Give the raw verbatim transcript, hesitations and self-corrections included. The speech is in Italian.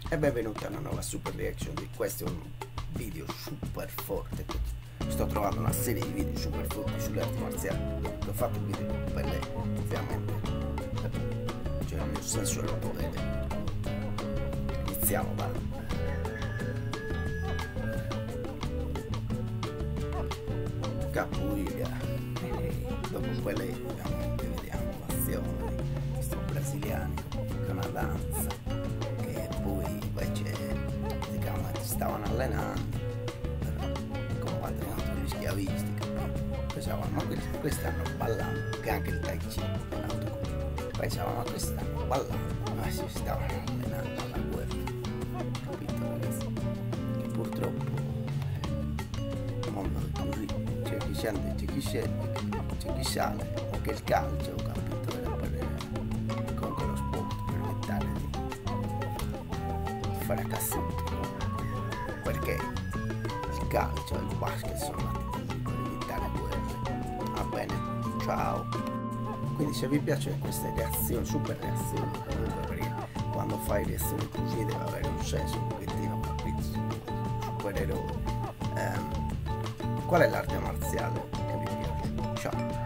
E benvenuti a una nuova super reaction. Questo è un video super forte. Sto trovando una serie di video super forti sulle arti marziali. Ho fatto un video per lei, ovviamente. Cioè il mio senso dello potere. Iniziamo, va. Capoeira. E dopo quelle ovviamente vediamo l'azione di questi brasiliani che è una danza. E poi invece si chiama, stavano allenando per combattere contro gli schiavisti. Pensavano, ma questi stanno ballando, che anche il Tai Chi è nato così. Pensavano, ma questi stanno ballando, ma si stavano allenando alla guerra. Capito ragazzi? Che purtroppo il mondo è così, c'è chi scende, c'è chi scende, c'è chi sale, anche il calcio, capito? Era per, comunque lo sport per evitare di fracassato, perché il calcio e il basket sono nati per evitare guerre. Va bene, ciao. Quindi se vi piacciono queste reazioni, super reazioni, comunque, perché quando fai reazioni così deve avere un senso un pochettino, capito? Supereroe. Um, qual è l'arte marziale che vi piace? Ciao.